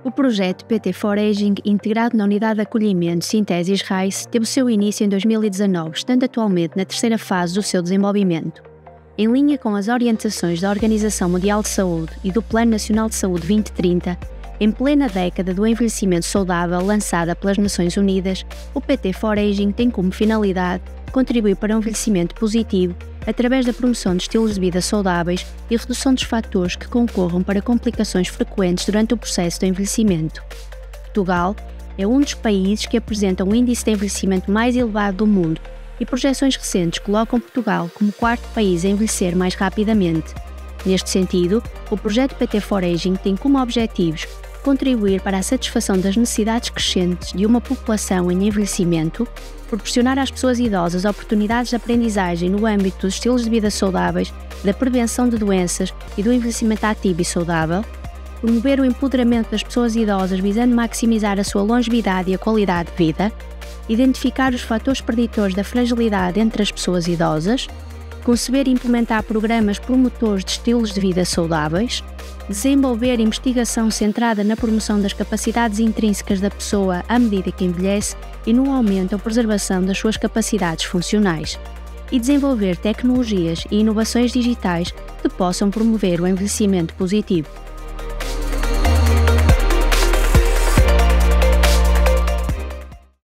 O projeto PT for Aging, integrado na Unidade de Acolhimento Sintesis RAIS, teve o seu início em 2019, estando atualmente na terceira fase do seu desenvolvimento. Em linha com as orientações da Organização Mundial de Saúde e do Plano Nacional de Saúde 2030, em plena década do envelhecimento saudável lançada pelas Nações Unidas, o PT for Aging tem como finalidade contribuir para um envelhecimento positivo através da promoção de estilos de vida saudáveis e redução dos fatores que concorram para complicações frequentes durante o processo de envelhecimento. Portugal é um dos países que apresenta um índice de envelhecimento mais elevado do mundo e projeções recentes colocam Portugal como o quarto país a envelhecer mais rapidamente. Neste sentido, o projeto PT for Aging tem como objetivos contribuir para a satisfação das necessidades crescentes de uma população em envelhecimento, proporcionar às pessoas idosas oportunidades de aprendizagem no âmbito dos estilos de vida saudáveis, da prevenção de doenças e do envelhecimento ativo e saudável, promover o empoderamento das pessoas idosas visando maximizar a sua longevidade e a qualidade de vida, identificar os fatores preditores da fragilidade entre as pessoas idosas, conceber e implementar programas promotores de estilos de vida saudáveis, desenvolver investigação centrada na promoção das capacidades intrínsecas da pessoa à medida que envelhece e no aumento ou preservação das suas capacidades funcionais, e desenvolver tecnologias e inovações digitais que possam promover o envelhecimento positivo.